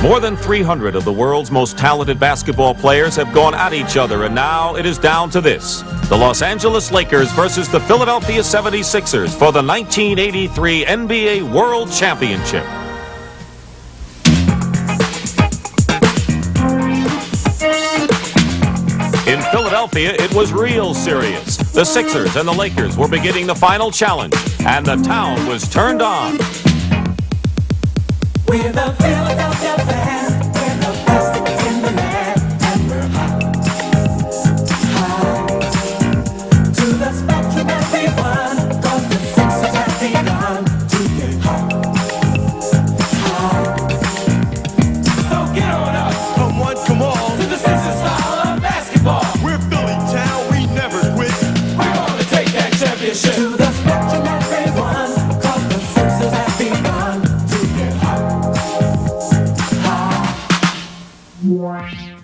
More than 300 of the world's most talented basketball players have gone at each other, and now it is down to this: the Los Angeles Lakers versus the Philadelphia 76ers for the 1983 NBA World Championship. In Philadelphia, it was real serious. The Sixers and the Lakers were beginning the final challenge, and the town was turned on. We're the Philadelphia fans, we're the best in the land, and we're hot, hot. To the spectrum everyone, 'cause the Sixers have begun to get hot, hot. So get on up, Come one, come all. to the Sixers style of basketball. We're Philly town, we never quit. We're gonna take that championship. To the spectrum everyone, 'cause the Sixers have begun to get hot, hot.